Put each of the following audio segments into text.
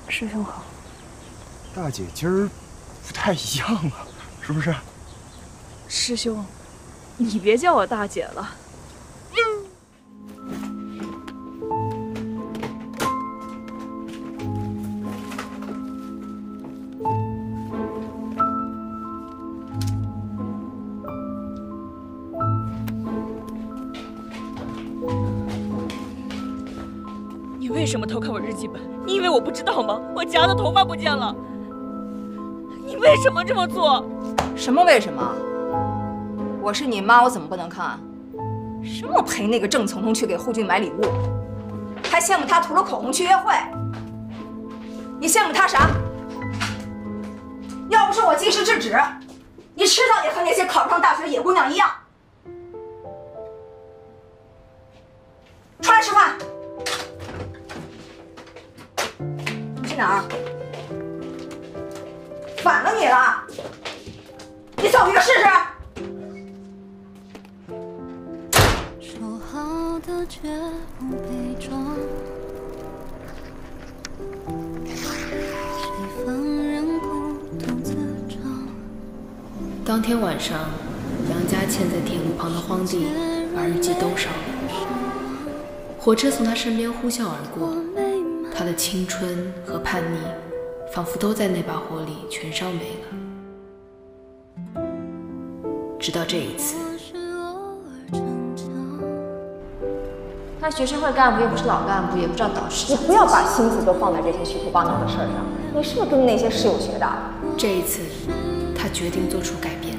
师兄好。 大姐今儿不太一样啊，是不是？ 师兄，你别叫我大姐了。你为什么偷看我日记本？你以为我不知道吗？我夹的头发不见了。你为什么这么做？ 什么为什么？我是你妈，我怎么不能看？什么陪那个郑从容去给护军买礼物，还羡慕他涂了口红去约会？你羡慕他啥？要不是我及时制止，你迟早也和那些考不上大学的野姑娘一样。出来吃饭。你去哪儿？反了你了！你走一个试试。说好的绝不被撞，谁放任孤独自长。 当天晚上，杨佳倩在铁路旁的荒地把日记都烧了。火车从她身边呼啸而过，她的青春和叛逆仿佛都在那把火里全烧没了。直到这一次， 他学生会干部又不是老干部，也不知道导师。 你不要把心思都放在这些虚头巴脑的事儿上。你是不是跟那些室友学的？ 这一次，他决定做出改变。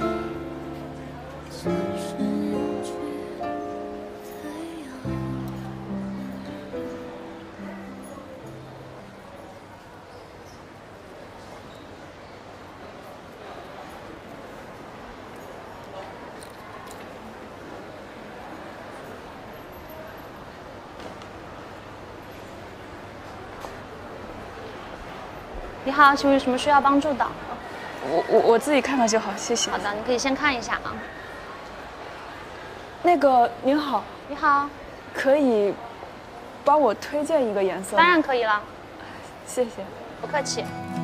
你好，请问有什么需要帮助的？ 我自己看看就好，谢谢。 好的，你可以先看一下啊。 那个您好， 你好， 可以帮我推荐一个颜色吗？ 当然可以了， 谢谢。 不客气。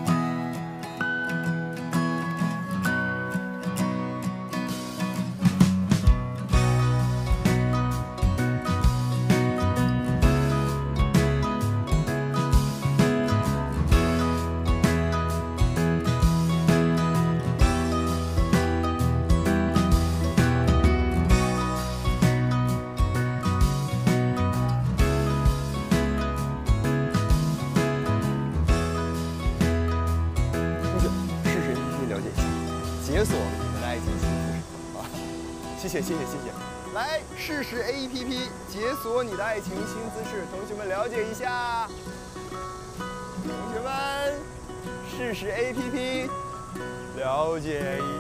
解锁你的爱情心思啊！谢谢。来试试 APP 解锁你的爱情新姿势，同学们了解一下。同学们，试试 APP 了解一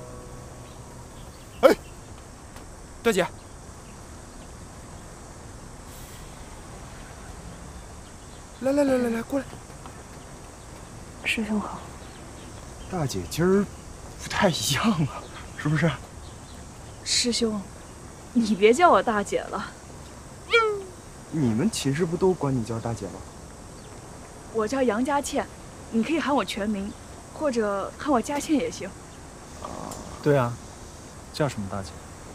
下。哎，大姐，来，过来。 师兄好。 大姐今儿不太一样啊，是不是？ 师兄，你别叫我大姐了。 你们寝室不都管你叫大姐吗？ 我叫杨佳倩，你可以喊我全名，或者喊我佳倩也行。 对啊，叫什么大姐？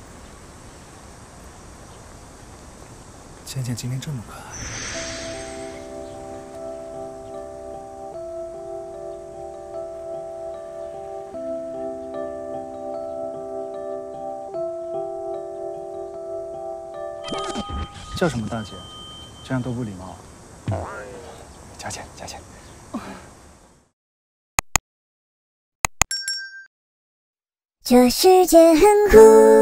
倩倩今天这么可爱。叫什么大姐？这样多不礼貌。 佳倩。 这世界很酷。